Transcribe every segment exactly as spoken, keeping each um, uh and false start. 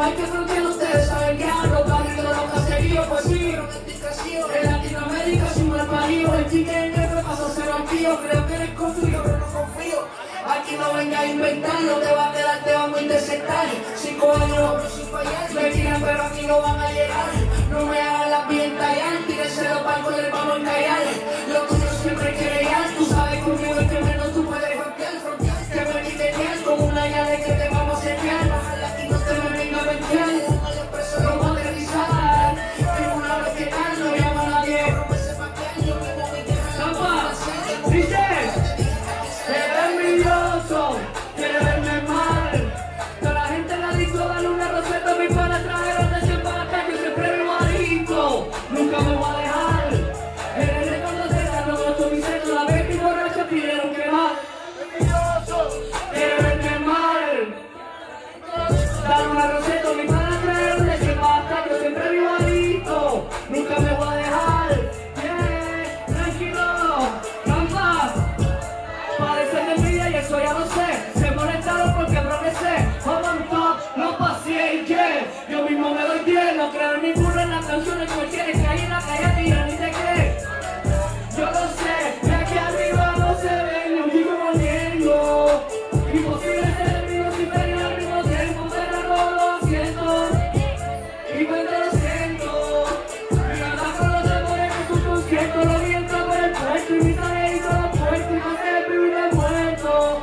hay que frontear, ustedes saben que ando barrio, los caseríos, pues sí. En Latinoamérica soy mal parido, el chique en F pasó a ser al tío. Creo que eres construido, pero no confío. Aquí no venga a inventar, no te va a quedar, te vamos a interceptar. Cinco años, me tiran, pero aquí no van a llegar. No me hagan la bien tallar, tírense los palcos, les vamos a encallar. Lo tuyo siempre quiere ir, tú sabes conmigo el que menos tú puedes frontear. Que me quiten como una llave que te vamos a enviar. Aquí no te me venga a mentir, no va a aterrizar. En una vez que tal, no llama a nadie. Zampa, dice, eres envidioso, quiere verme mal. Toda la gente la disco, dale una roseta, mi pana trajeron de siempre a la calle, siempre vivo adicto, nunca me voy a dejar. Eres reconocer, no gozo mi sexo, la vez mi borracha pidieron que más. Quiere verme mal. Dale una roseta, mi pana trajeron de siempre a la calle, siempre vivo adicto, nunca me voy a dejar. Yeah, tranquilo, Zampa. Parece de envidia y eso ya lo sé. Se molestaron porque progresé. Hold on top, no pasé, yeah. Yo mismo me doy bien, no creo en ninguno en las canciones que me tienes que ir en la calle a tirar ni te crees. Yo lo sé, de aquí arriba no se ven, yo sigo volviendo. Imposible ser enemigos inferiores al mismo tiempo, pero no lo siento. Y cuando lo siento, mi gana con los amores en su concierto, lo vi entrar por el puesto y mi trajecito lo puesto y no sé vivir de muerto.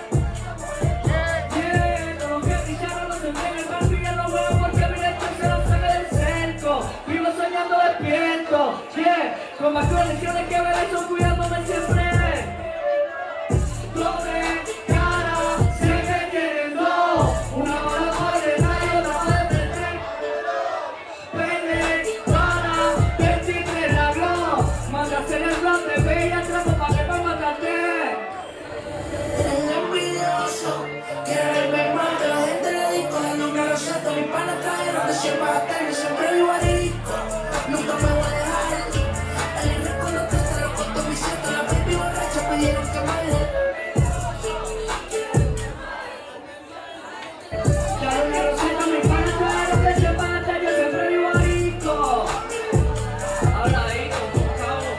Yeah, todo lo que brillaron los tendré en el barrio y ya no veo porque mi lector se lo saca del cerco. Vivo soñando despierto, yeah, con más colecciones que ver eso cuidándome siempre. Doble cara, se me quieren dos, una mala madre de nadie, otra madre de tres. Pene, para, veintitrés la glow, manda a hacer el plan de bella trapo pa' que pa' matarte. El envidioso, quiere verme mal, que la gente le disco, dando una roseta, mis panas trajeron de siempre a tarde, siempre vivo adicto, nunca me voy a dejar. El rico no te te lo costo, mi cierto, la baby borracha pidieron que me deje. Dale una roseta, mis panas trajeron de siempre a tarde, yo siempre vivo adicto. Habla ahí, con tus cabos.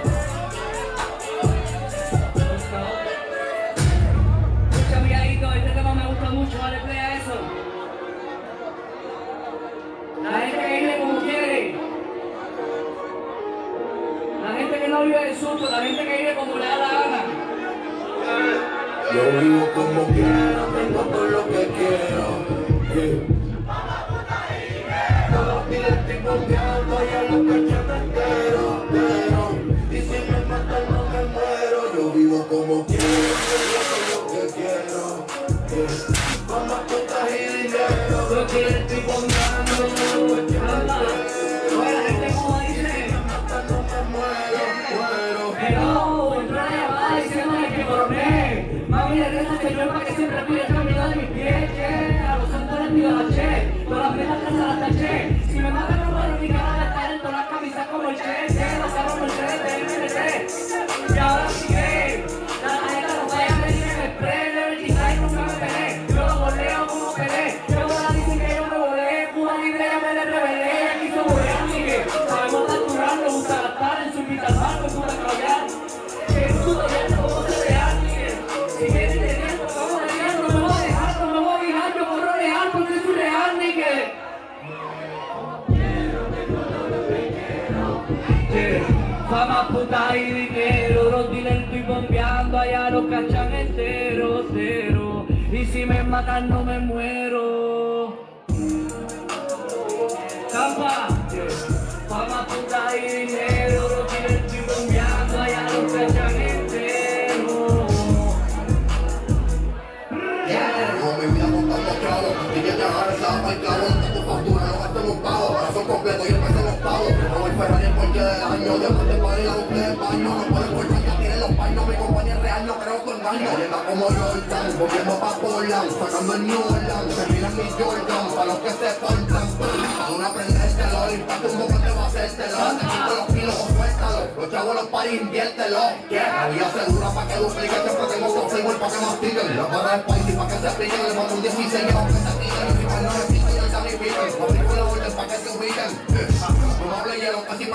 Escucha, miradito, este tema me gusta mucho, dale play a eso. La gente que vive como quiere. La gente que no vive de susto, la gente que vive como le da la gana. Yo vivo como quiero, tengo todo lo que quiero. Yeah. Todos los días estoy bombeando y a los cachos entero, pero y si me matan no me muero. Yo vivo como quiero, tengo todo lo que quiero. Yeah. Vamos a contar y dinero. Todos los días estoy bombeando y a los cachos entero. Oye, la gente como dice, Si me matan no me muero, muero. pero entró la llamada diciéndole que coroné. Mami, le reza al Señor para que siempre cuide el camino de mis pies, che. A los santos les pido la che, todas las velas tras a las taché. Si me matan no muero, mi cara de estar en todas las camisas como el che, che. Los carros Mercedes, M N T. Y ahora sigue, la tarjeta no vaya a venir en el spray, Level Design nunca me peleé. Yo lo voleo como pelé, yo ahora dicen que yo me volé. Cuba libre ya me le rebelé, aquí somos Miguel. Sabemos natural, nos gusta gastar en su pita al barco, en su desarrollar. Que en su gobierno vamos a real, Miguel. Si quieres de tiempo, vamos a dejar, no me voy a dejar, no me voy a dejar, yo corro real porque soy real, Miguel. Fama, puta y dinero, los dealers estoy bombeando, allá los cachan entero, cero. Y si me matan no me muero. Zampa, fama, puta y dinero, los dealers estoy bombeando, allá los cachan entero. Con mi vida contando chavos, y que te agarres la pa' el clavo, tu factura, no gasto en un pago, corazón completo y el peso en los pagos. No voy Ferrari en cualquier del año, después de parir la bucle de baño, no puedo cortar, ya tienen los baños, mi compañía es real, no creo con daño. Llega como Jordan, volviendo pa' Portland, sacando el New Orleans, se miran mis Jordan, pa' los que se faltan. Para una prendértelo, el impacto un poco te va a hacértelo, te quito los kilos o suéltalo, los chavos los paris inviértelo. La vida se dura pa' que duplique, siempre tengo con flavor pa' que mastiquen, la barra de spicy pa' que se piquen, le mando un dieciséis, aunque se piquen, y si no me piquen, y el Danny Piquen.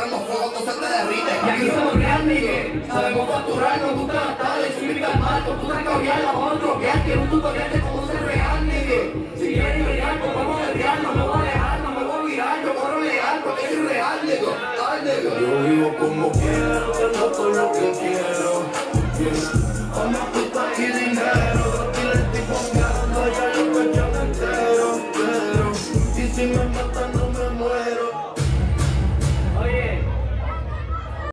prendo fuego, entonces te derrite. Y aquí somos real, nigga. Sabemos facturar, nos gusta gastar, le subir al marco, tú te cambiar, la vamos a dropear, quiero un tutorial de cómo ser real, nigga. Si quieres brillar, pues vamos a real, no me voy a dejar, no me voy a virar, yo corro legal, porque soy real, nigga. Ay, nigga. Yo vivo como quiero, tengo todo lo que quiero. Como puta y dinero, y le estoy pongando ya los pechos enteros, pero y si me matan